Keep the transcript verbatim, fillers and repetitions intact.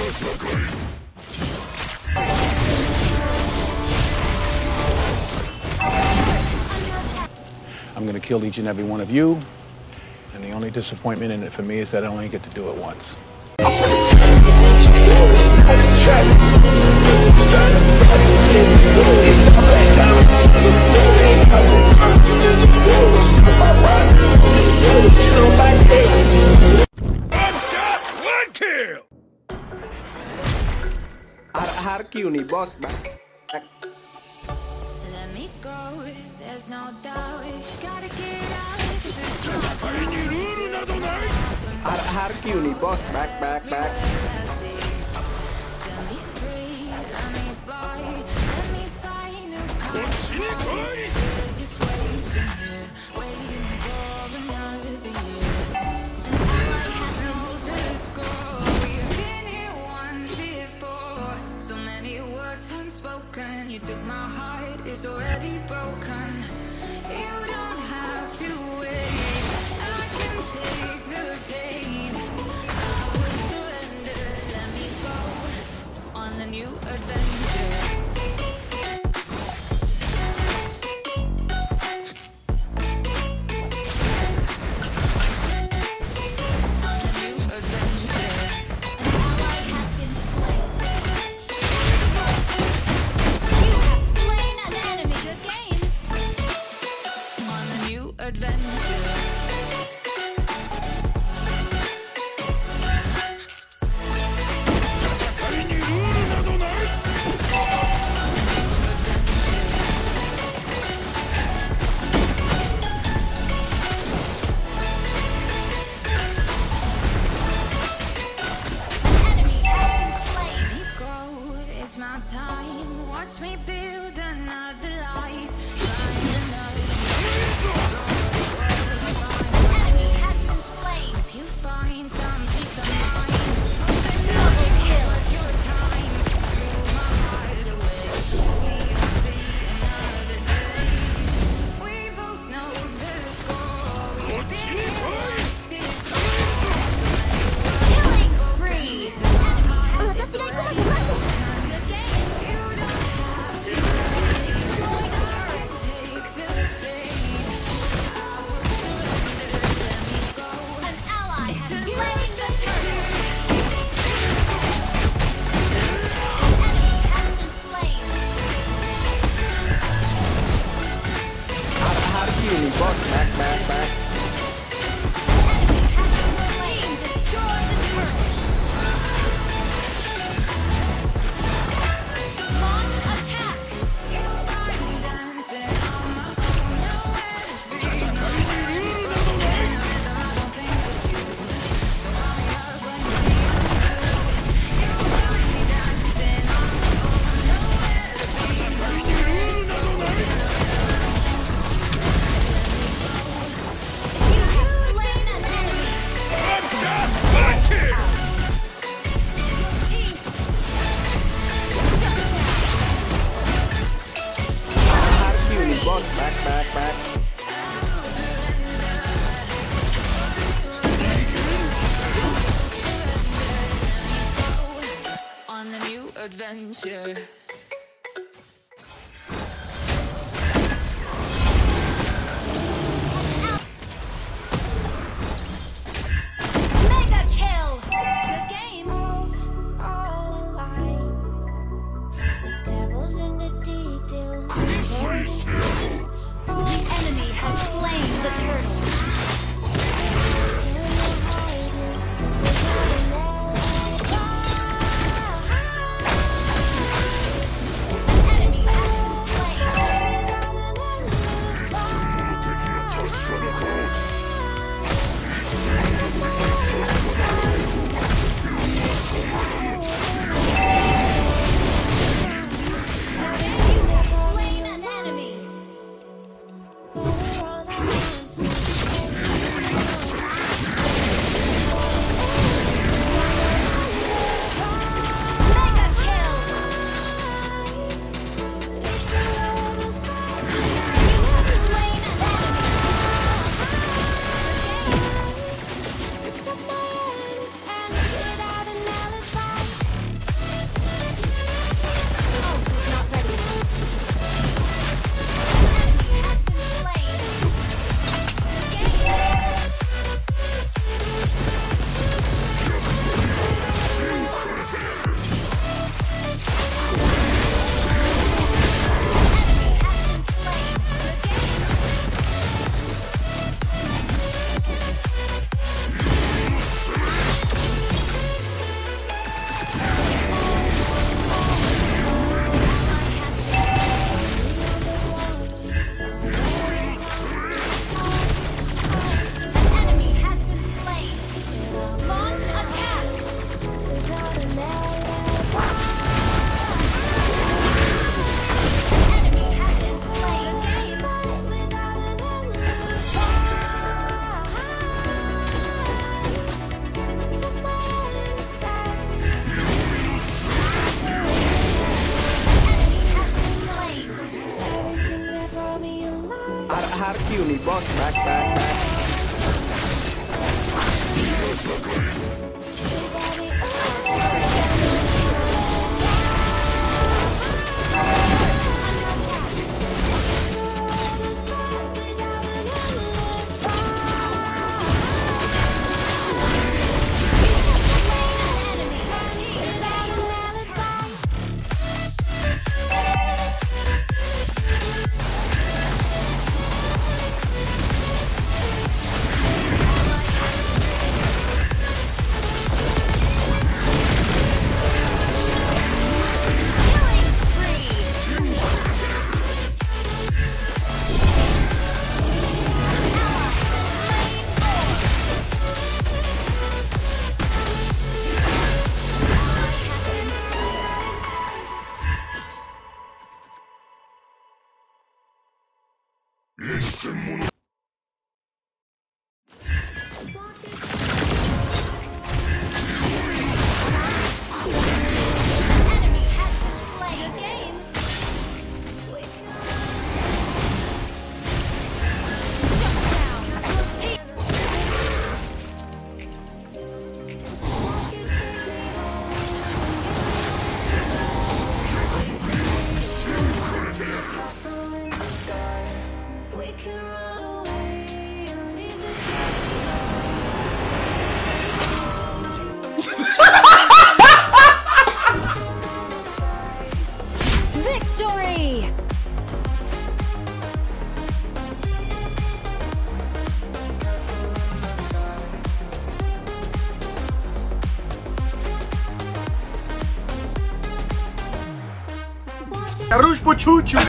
I'm going to kill each and every one of you, and the only disappointment in it for me is that I only get to do it once. One shot, one kill! Har क्यों नहीं boss back Let me go, there's no doubt. Gotta get out of this. 戦いにルールなどない Har har क्यों नहीं boss back back back Set me free, let me fly. Let me find a cause. 死に来い Just wasting here, waiting for another year. And all I have knows the score. We've been here once before. So many words unspoken. You took my heart, it's already broken. You don't have to wait. I can take the pain. I will surrender. Let me go on a new adventure. On a new adventure. An ally has been slain. You have slain an enemy. Good game. On a new adventure. My time, watch me build another life. Find another enemy has been slain. If you find some peace of mind, double kill. Your time threw my heart away. We will see another day. We both know the score. We've been once before. Killing spree. har क्यों नहीं boss back back back Boss, back, back, back. On a new adventure. Mega kill. Good game. All alive. The devil's in the details. The enemy has slain the turtle. Harkiu nih bos, back back back. Victory! Rush по чуть-чуть.